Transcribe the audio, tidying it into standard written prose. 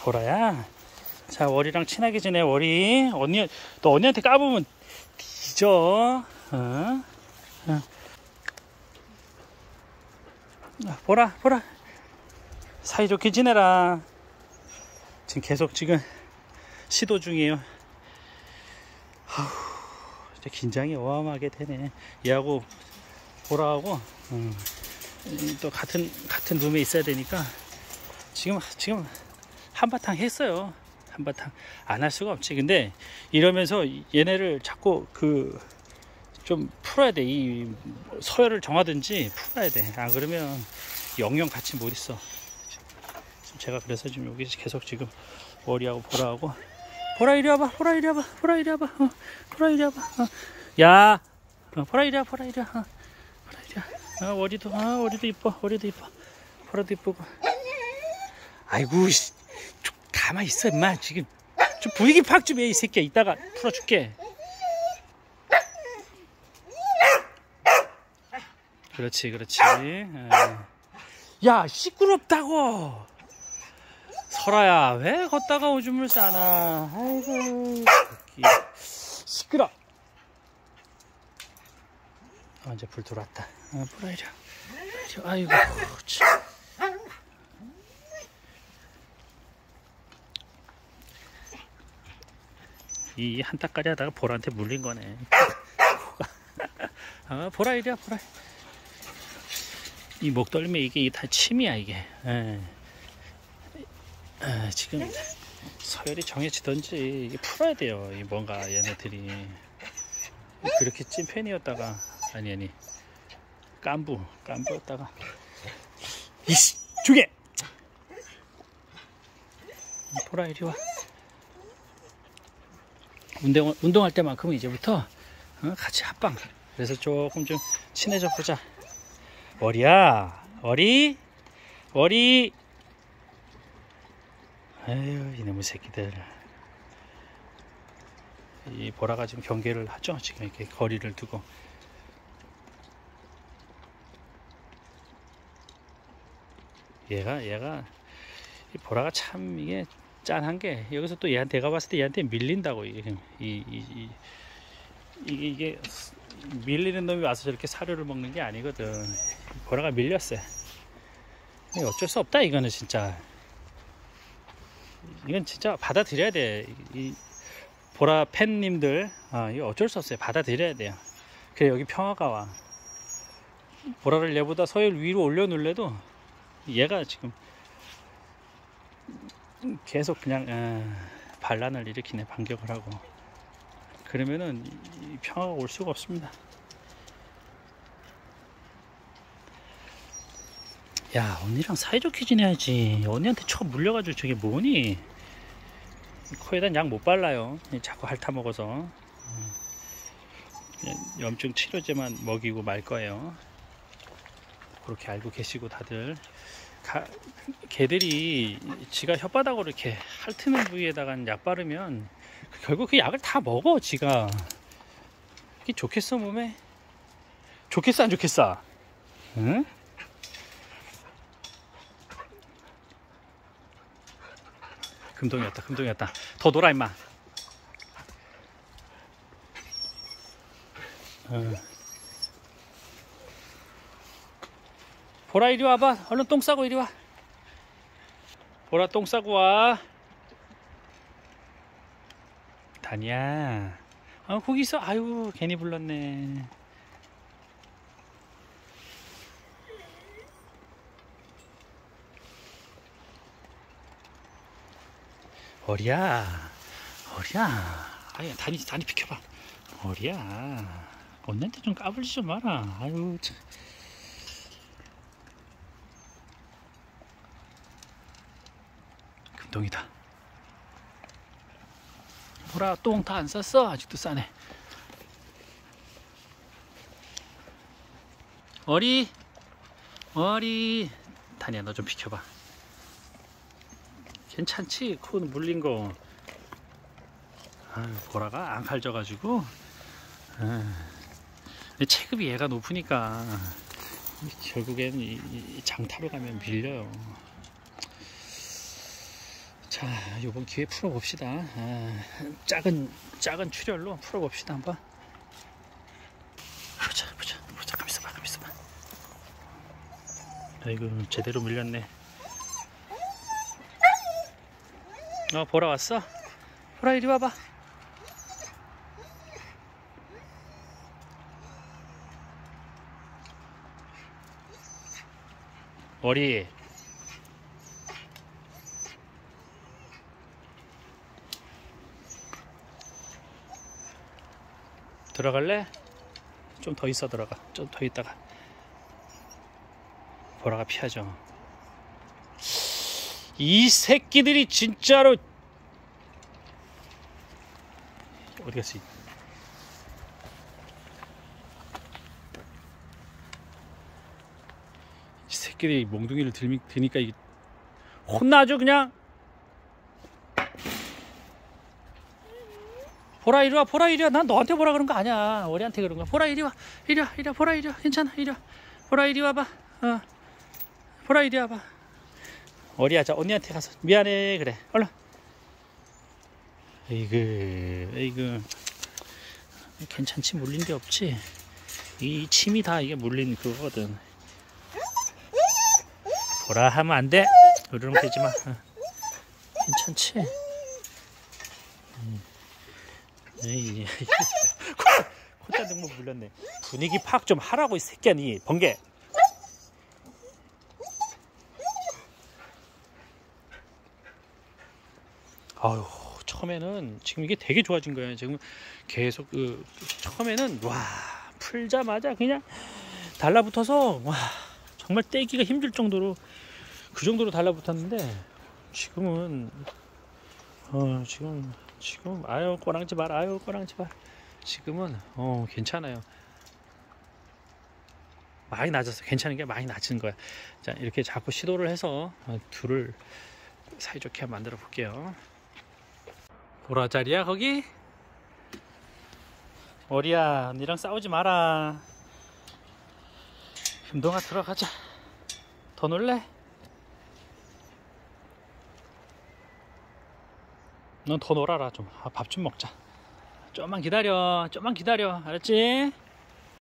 보라야. 자, 월이랑 친하게 지내. 월이 언니, 너 언니한테 까보면 뒤져. 보라 사이좋게 지내라. 지금 계속 시도 중이에요. 이제 긴장이 어마어마하게 되네. 얘하고 보라하고 또 같은 룸에 있어야 되니까 지금 한바탕 했어요. 한바탕 안 할 수가 없지. 근데 이러면서 얘네를 자꾸 좀 풀어야 돼. 이 서열을 정하든지 풀어야 돼. 안 그러면 영영 같이 못 있어. 제가 그래서 지금 여기 계속 지금 월이하고 보라하고. 보라 이리 와봐. 보라 이리 와봐. 야, 보라 이리 와. 보라 이리 와. 월이도 이뻐. 보라도 이쁘고. 아이고, 좀 가만히 있어 임마. 지금 좀 분위기 파악 좀 해 이 새끼야. 이따가 풀어줄게. 그렇지. 야, 시끄럽다고. 설아야, 왜 걷다가 오줌을 싸나. 아이고, 시끄러. 이제 불 들어왔다. 보라 이리 와. 아이고, 참. 이 한따까리 하다가 보라한테 물린 거네. 보라 이리 와. 보라. 이 목 떨리면 이게 다 침이야 이게. 지금 서열이 정해지던지 이게 풀어야 돼요. 이 뭔가 얘네들이 그렇게 찐팬이었다가 아니 깐부였다가 이씨 죽여. 보라 이리 와. 운동할 때만큼은 이제부터 같이 합방. 그래서 조금 좀 친해져 보자. 월이야, 월이. 아유, 이놈의 새끼들. 이 보라가 지금 경계를 하죠. 지금 이렇게 거리를 두고. 얘가 이 보라가 참 이게 짠한 게, 여기서 또 얘한테, 내가 봤을 때 얘한테 밀린다고. 이게 밀리는 놈이 와서 저렇게 사료를 먹는 게 아니거든. 보라가 밀렸어요. 어쩔 수 없다. 이거는 진짜, 이건 진짜 받아들여야 돼. 이 보라 팬님들, 이거 어쩔 수 없어요. 받아들여야 돼요. 그래, 여기 평화가 와. 보라를 얘보다 서열 위로 올려놓을래도 얘가 지금 계속 그냥 반란을 일으키네. 반격을 하고. 그러면은 이 평화가 올 수가 없습니다. 야, 언니랑 사이좋게 지내야지. 언니한테 쳐 물려가지고 저게 뭐니? 코에다 약 못 발라요. 자꾸 핥아먹어서. 염증 치료제만 먹이고 말 거예요. 그렇게 알고 계시고 다들. 개들이 지가 혓바닥으로 이렇게 핥는 부위에다가 약 바르면 결국 그 약을 다 먹어. 지가. 이게 좋겠어 몸에? 좋겠어 안 좋겠어? 응? 금동이었다. 더 놀아 임마. 보라 이리 와봐. 얼른 똥 싸고 이리 와. 보라 똥 싸고 와. 다니야. 거기 있어. 아유, 괜히 불렀네. 어리야. 아유, 다니 비켜봐. 어리야. 언니한테 좀 까불지 좀 마라. 아유, 참. 금동이다. 보라, 똥 다 안 쌌어? 아직도 싸네. 어리. 다니야, 너 좀 비켜봐. 괜찮지? 코 물린 거. 보라가 안 칼져가지고. 체급이 얘가 높으니까 결국엔 이 장타로 가면 밀려요. 자, 요번 기회에 풀어봅시다. 작은 출혈로 풀어봅시다. 한번 보자. 가만 있어봐. 아이고, 제대로 물렸네. 보라 왔어? 보라, 이리 와봐. 머리. 들어갈래? 좀 더 있어 들어가. 좀 더 있다가. 보라가 피하죠. 이 새끼들이 진짜로 어디 갔어? 이 새끼들이 몽둥이를 드니까 혼나죠 그냥. 보라 이리 와. 난 너한테 보라 그런 거 아니야. 어리한테 그런 거야. 보라 이리 와. 보라 이리 와. 괜찮아. 이리 와. 보라 이리 와봐. 보라 이리 와봐. 어리야. 자, 언니한테 가서 미안해. 그래. 얼른. 에이그. 괜찮지. 물린 게 없지. 이 침이 다 이게 물린 그거거든. 보라 하면 안 돼. 으르렁 대지 마. 괜찮지. 에이, 콧잔 등목 물렸네. 분위기 파악 좀 하라고 이 새끼야, 니 번개. 아유, 처음에는 지금 이게 되게 좋아진 거예요. 지금 계속 처음에는 와 풀자마자 그냥 달라붙어서 와 정말 떼기가 힘들 정도로 그 정도로 달라붙었는데 지금은 지금 아유 꼬랑지 말. 지금은 괜찮아요. 많이 낮았어. 괜찮은 게 많이 낮은 거야. 자, 이렇게 자꾸 시도를 해서 둘을 사이좋게 만들어 볼게요. 보라 자리야 거기? 어리야, 니랑 싸우지 마라. 운동화 들어가자. 더 놀래? 넌 더 놀아라 좀. 밥 좀 먹자. 좀만 기다려. 알았지?